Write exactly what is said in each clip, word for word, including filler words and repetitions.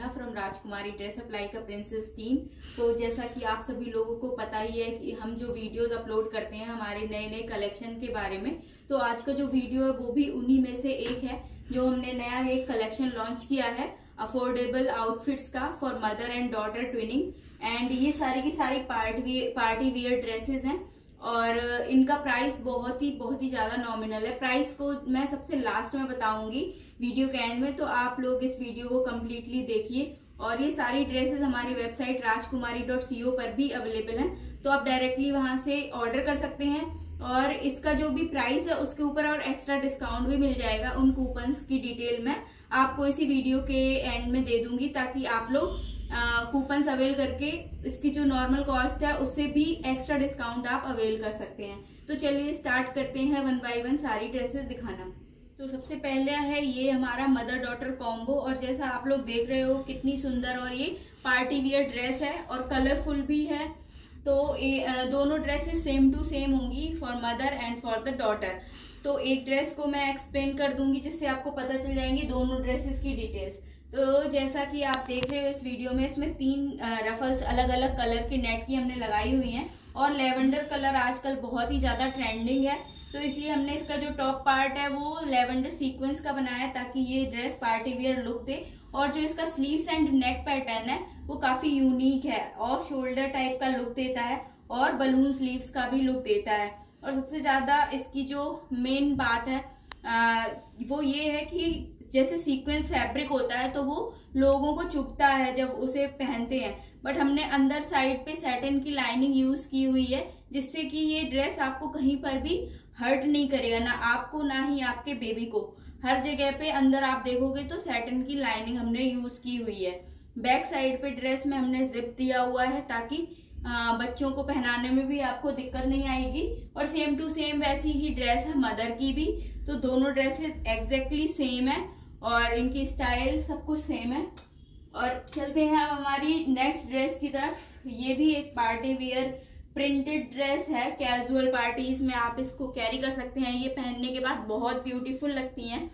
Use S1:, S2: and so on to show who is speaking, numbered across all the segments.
S1: Neha from Rajkumari dress apply का princess team. तो जैसा कि आप सभी लोगों को पता ही है कि हम जो वीडियोस अपलोड करते हैं हमारे नए नए कलेक्शन के बारे में, तो आज का जो वीडियो है वो भी उन्हीं में से एक है जो हमने नया एक कलेक्शन लॉन्च किया है अफोर्डेबल आउटफिट्स का for mother and daughter twinning. And ये सारी की सारी पार्टी पार्टी वियर ड्रेसेस हैं और इनका प्राइस बहुत ही बहुत ही ज्यादा नॉमिनल है। प्राइस को मैं सबसे लास्ट में बताऊंगी वीडियो के एंड में, तो आप लोग इस वीडियो को कम्प्लीटली देखिए। और ये सारी ड्रेसेस हमारी वेबसाइट राजकुमारी डॉट सी ओ पर भी अवेलेबल हैं, तो आप डायरेक्टली वहां से ऑर्डर कर सकते हैं। और इसका जो भी प्राइस है उसके ऊपर और एक्स्ट्रा डिस्काउंट भी मिल जाएगा। उन कूपन्स की डिटेल मैं आपको इसी वीडियो के एंड में दे दूंगी ताकि आप लोग कूपन्स अवेल करके इसकी जो नॉर्मल कॉस्ट है उससे भी एक्स्ट्रा डिस्काउंट आप अवेल कर सकते हैं। तो चलिए स्टार्ट करते हैं वन बाय वन सारी ड्रेसेस दिखाना। तो सबसे पहले है ये हमारा मदर डॉटर कॉम्बो, और जैसा आप लोग देख रहे हो कितनी सुंदर और ये पार्टी वियर ड्रेस है और कलरफुल भी है। तो ये दोनों ड्रेसेस सेम टू सेम होंगी for mother and for the daughter. तो एक ड्रेस को मैं एक्सप्लेन कर दूंगी जिससे आपको पता चल जाएंगी दोनों ड्रेसेस की डिटेल्स। तो जैसा कि आप देख रहे हो इस वीडियो में, इसमें तीन रफल्स अलग अलग कलर की नेट की हमने लगाई हुई हैं और लेवेंडर कलर आजकल बहुत ही ज्यादा ट्रेंडिंग है, तो इसलिए हमने इसका जो टॉप पार्ट है वो लेवेंडर सीक्वेंस का बनाया ताकि ये ड्रेस पार्टी वियर लुक दे। और जो इसका स्लीव्स एंड नेक पैटर्न है वो काफी यूनिक है, ऑफ शोल्डर टाइप का लुक देता है और बलून स्लीव्स का भी लुक देता है। और सबसे ज्यादा इसकी जो मेन बात है आ, वो ये है कि जैसे सीक्वेंस फैब्रिक होता है तो वो लोगों को चुभता है जब उसे पहनते हैं, बट हमने अंदर साइड पे सैटिन की लाइनिंग यूज की हुई है जिससे कि ये ड्रेस आपको कहीं पर भी हर्ट नहीं करेगा, ना आपको ना ही आपके बेबी को। हर जगह पे अंदर आप देखोगे तो सैटिन की लाइनिंग हमने यूज की हुई है। बैक साइड पे ड्रेस में हमने जिप दिया हुआ है ताकि आ, बच्चों को पहनाने में भी आपको दिक्कत नहीं आएगी। और सेम टू सेम वैसी ही ड्रेस है मदर की भी, तो दोनों ड्रेसेस एग्जैक्टली सेम है और इनकी स्टाइल सब कुछ सेम है। और चलते हैं अब हमारी नेक्स्ट ड्रेस की तरफ। ये भी एक पार्टी वियर प्रिंटेड ड्रेस है, कैजुअल पार्टीज में आप इसको कैरी कर सकते हैं। ये पहनने के बाद बहुत ब्यूटीफुल लगती हैं।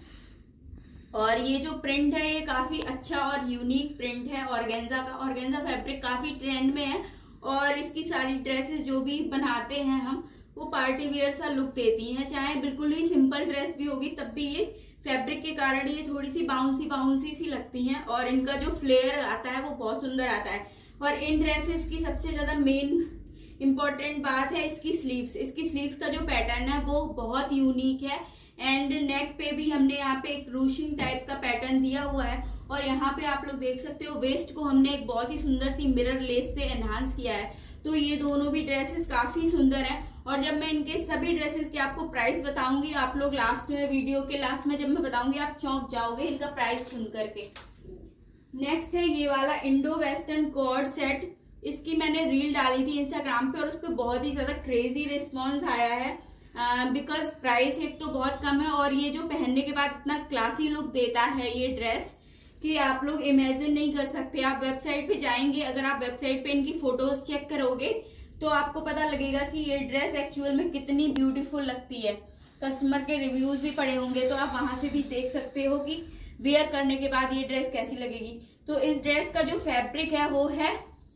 S1: और ये जो प्रिंट है ये काफी अच्छा और यूनिक प्रिंट है ऑर्गेन्जा का। ऑर्गेन्जा फैब्रिक काफी ट्रेंड में है और इसकी सारी ड्रेसेस जो भी बनाते हैं हम वो पार्टी वियर सा लुक देती हैं। चाहे बिल्कुल ही सिंपल ड्रेस भी होगी तब भी ये फैब्रिक के कारण ये थोड़ी सी बाउंसी बाउंसी सी लगती हैं और इनका जो फ्लेयर आता है वो बहुत सुंदर आता है। और इन ड्रेसेस की सबसे ज्यादा मेन इम्पोर्टेंट बात है इसकी स्लीव्स। इसकी स्लीव्स का जो पैटर्न है वो बहुत यूनिक है एंड नेक पे भी हमने यहाँ पे एक रूशिंग टाइप का पैटर्न दिया हुआ है। और यहाँ पे आप लोग देख सकते हो वेस्ट को हमने एक बहुत ही सुंदर सी मिरर लेस से एनहांस किया है। तो ये दोनों भी ड्रेसेस काफी सुंदर हैं। और जब मैं इनके सभी ड्रेसेस की आपको प्राइस बताऊंगी, आप लोग लास्ट में वीडियो के लास्ट में जब मैं बताऊंगी आप चौंक जाओगे इनका प्राइस सुन करके। नेक्स्ट है ये वाला इंडो वेस्टर्न कॉर्ड सेट। इसकी मैंने रील डाली थी इंस्टाग्राम पे और उस पर बहुत ही ज्यादा क्रेजी रिस्पॉन्स आया है बिकॉज uh, प्राइस एक तो बहुत कम है और ये जो पहनने के बाद इतना क्लासी लुक देता है ये ड्रेस कि आप लोग इमेजिन नहीं कर सकते। आप वेबसाइट पे जाएंगे, अगर आप वेबसाइट पे इनकी फोटोज चेक करोगे तो आपको पता लगेगा कि ये ड्रेस एक्चुअल में कितनी ब्यूटीफुल लगती है। कस्टमर के रिव्यूज भी पड़े होंगे तो आप वहां से भी देख सकते हो कि वेयर करने के बाद ये ड्रेस कैसी लगेगी। तो इस ड्रेस का जो फैब्रिक है वो है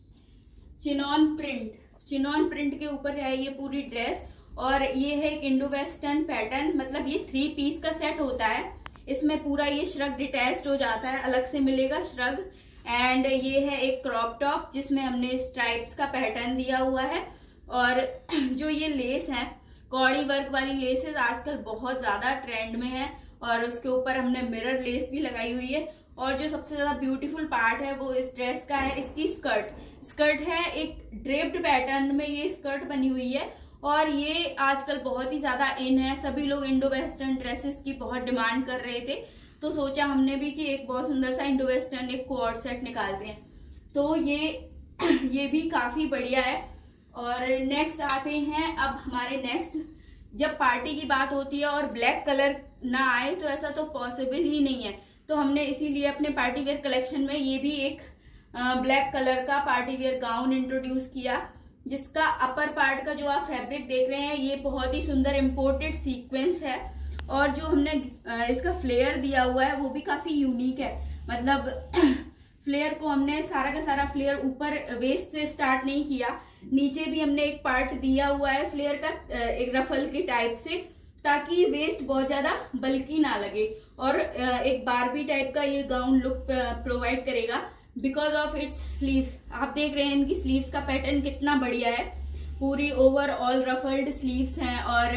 S1: चिनॉन प्रिंट। चिनॉन प्रिंट के ऊपर है ये पूरी ड्रेस और ये है एक इंडो वेस्टर्न पैटर्न, मतलब ये थ्री पीस का सेट होता है। इसमें पूरा ये श्रग डिटैच्ड हो जाता है, अलग से मिलेगा श्रग। एंड ये है एक क्रॉप टॉप जिसमें हमने स्ट्राइप्स का पैटर्न दिया हुआ है। और जो ये लेस है कौड़ी वर्क वाली लेसेस आजकल बहुत ज्यादा ट्रेंड में है और उसके ऊपर हमने मिरर लेस भी लगाई हुई है। और जो सबसे ज्यादा ब्यूटीफुल पार्ट है वो इस ड्रेस का है इसकी स्कर्ट। स्कर्ट है एक ड्रेप्ड पैटर्न में ये स्कर्ट बनी हुई है और ये आजकल बहुत ही ज्यादा इन है। सभी लोग इंडो वेस्टर्न ड्रेसेस की बहुत डिमांड कर रहे थे, तो सोचा हमने भी कि एक बहुत सुंदर सा इंडो वेस्टर्न एक कोड सेट निकालते हैं। तो ये ये भी काफी बढ़िया है। और नेक्स्ट आते हैं अब हमारे नेक्स्ट, जब पार्टी की बात होती है और ब्लैक कलर ना आए तो ऐसा तो पॉसिबल ही नहीं है, तो हमने इसीलिए अपने पार्टी वेयर कलेक्शन में ये भी एक ब्लैक कलर का पार्टी वेयर गाउन इंट्रोड्यूस किया जिसका अपर पार्ट का जो आप फैब्रिक देख रहे हैं ये बहुत ही सुंदर इम्पोर्टेड सीक्वेंस है। और जो हमने इसका फ्लेयर दिया हुआ है वो भी काफी यूनिक है, मतलब फ्लेयर को हमने सारा का सारा फ्लेयर ऊपर वेस्ट से स्टार्ट नहीं किया, नीचे भी हमने एक पार्ट दिया हुआ है फ्लेयर का एक रफल के टाइप से, ताकि वेस्ट बहुत ज्यादा बल्कि ना लगे और एक बारबी टाइप का ये गाउन लुक प्रोवाइड करेगा बिकॉज ऑफ इट्स स्लीव्स। आप देख रहे हैं इनकी स्लीव्स का पैटर्न कितना बढ़िया है, पूरी ओवरऑल रफल्ड स्लीव्स हैं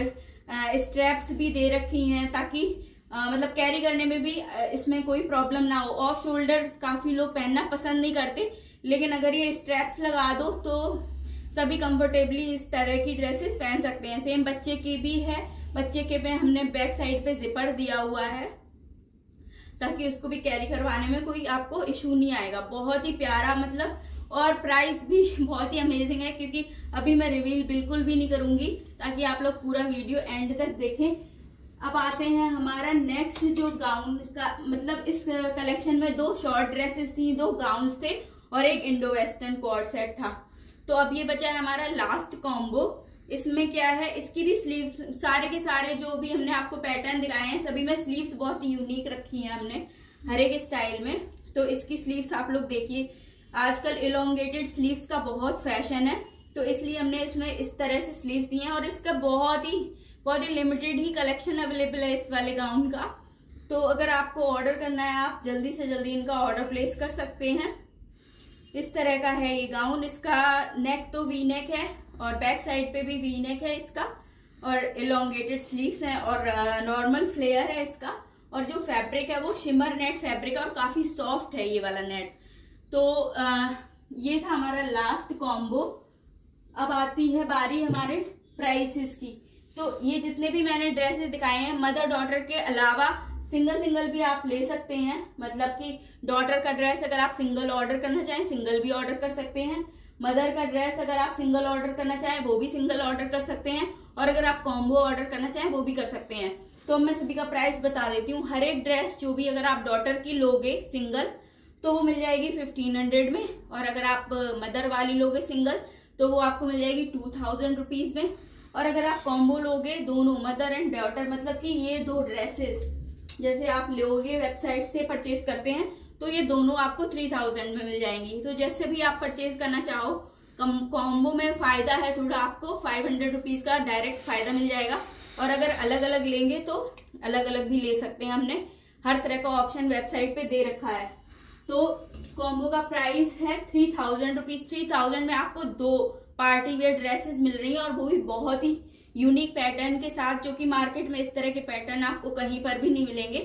S1: और स्ट्रैप्स भी दे रखी हैं ताकि आ, मतलब कैरी करने में भी इसमें कोई प्रॉब्लम ना हो। ऑफ शोल्डर काफी लोग पहनना पसंद नहीं करते, लेकिन अगर ये स्ट्रैप्स लगा दो तो सभी कंफर्टेबली इस तरह की ड्रेसेस पहन सकते हैं। सेम बच्चे की भी है, बच्चे के पे हमने बैक साइड पे जिपर दिया हुआ है ताकि उसको भी कैरी करवाने में कोई आपको इशू नहीं आएगा। बहुत ही प्यारा मतलब, और प्राइस भी बहुत ही अमेजिंग है क्योंकि अभी मैं रिवील बिल्कुल भी नहीं करूंगी ताकि आप लोग पूरा वीडियो एंड तक देखें। अब आते हैं हमारा नेक्स्ट जो गाउन का, मतलब इस कलेक्शन में दो शॉर्ट ड्रेसेस थी, दो गाउन्स थे और एक इंडो वेस्टर्न कॉर्ड सेट था। तो अब ये बचा है हमारा लास्ट कॉम्बो। इसमें क्या है, इसकी भी स्लीव्स, सारे के सारे जो भी हमने आपको पैटर्न दिखाए हैं सभी में स्लीव्स बहुत ही यूनिक रखी हैं हमने हर एक स्टाइल में। तो इसकी स्लीव्स आप लोग देखिए, आजकल इलोंगेटेड स्लीव्स का बहुत फैशन है, तो इसलिए हमने इसमें इस तरह से स्लीव्स दी हैं और इसका बहुत ही बहुत ही लिमिटेड ही कलेक्शन अवेलेबल है इस वाले गाउन का। तो अगर आपको ऑर्डर करना है आप जल्दी से जल्दी इनका ऑर्डर प्लेस कर सकते हैं। इस तरह का है ये गाउन, इसका नेक तो वी नेक है और बैक साइड पे भी वी नेक है इसका, और इलोंगेटेड स्लीव्स हैं और नॉर्मल फ्लेयर है इसका, और जो फैब्रिक है वो शिमर नेट फैब्रिक है और काफी सॉफ्ट है ये वाला नेट। तो आ, ये था हमारा लास्ट कॉम्बो। अब आती है बारी हमारे प्राइसेस की। तो ये जितने भी मैंने ड्रेसेस दिखाए हैं मदर डॉटर के अलावा सिंगल सिंगल भी आप ले सकते हैं, मतलब कि डॉटर का ड्रेस अगर आप सिंगल ऑर्डर करना चाहें सिंगल भी ऑर्डर कर सकते हैं, मदर का ड्रेस अगर आप सिंगल ऑर्डर करना चाहें वो भी सिंगल ऑर्डर कर सकते हैं, और अगर आप कॉम्बो ऑर्डर करना चाहें वो भी कर सकते हैं। तो मैं सभी का प्राइस बता देती हूँ। हर एक ड्रेस जो भी अगर आप डॉटर की लोगे सिंगल तो वो मिल जाएगी फिफ्टीन हंड्रेड में, और अगर आप मदर वाली लोगे सिंगल तो वो आपको मिल जाएगी टू थाउजेंड रुपीज में, और अगर आप कॉम्बो लोगे दोनों मदर एंड डॉटर, मतलब कि ये दो ड्रेसेस जैसे आप लोगे वेबसाइट से परचेज करते हैं तो ये दोनों आपको थ्री थाउजेंड में मिल जाएंगी। तो जैसे भी आप परचेज करना चाहो, कॉम्बो में फायदा है थोड़ा, आपको फाइव हंड्रेड रुपीज का डायरेक्ट फायदा मिल जाएगा, और अगर अलग अलग लेंगे तो अलग अलग भी ले सकते हैं। हमने हर तरह का ऑप्शन वेबसाइट पे दे रखा है। तो कॉम्बो का प्राइस है three thousand rupees. Three thousand में आपको दो पार्टी वेयर ड्रेसेस मिल रही हैं और वो भी बहुत ही यूनिक पैटर्न के साथ, जो कि मार्केट में इस तरह के पैटर्न आपको कहीं पर भी नहीं मिलेंगे।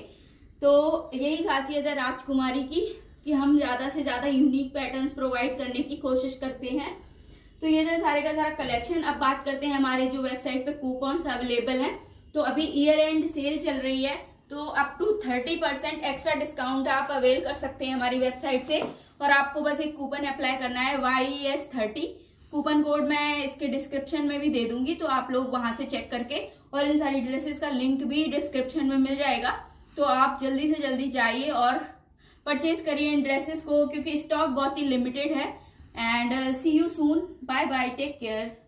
S1: तो यही खासियत है राजकुमारी की कि हम ज्यादा से ज्यादा यूनिक पैटर्न्स प्रोवाइड करने की कोशिश करते हैं। तो ये जो सारे का सारा कलेक्शन। अब बात करते हैं हमारे जो वेबसाइट पे कूपन्स अवेलेबल हैं। तो अभी ईयर एंड सेल चल रही है, तो up to thirty percent extra discount आप अवेल कर सकते हैं हमारी वेबसाइट से, और आपको बस एक कूपन अप्लाई करना है Y S thirty. Coupon code मैं इसके डिस्क्रिप्शन में भी दे दूंगी, तो आप लोग वहां से चेक करके, और इन सारी ड्रेसेस का लिंक भी डिस्क्रिप्शन में मिल जाएगा, तो आप जल्दी से जल्दी जाइए और परचेज करिए इन ड्रेसेस को, क्योंकि स्टॉक बहुत ही लिमिटेड है। And see you soon, bye bye, take care.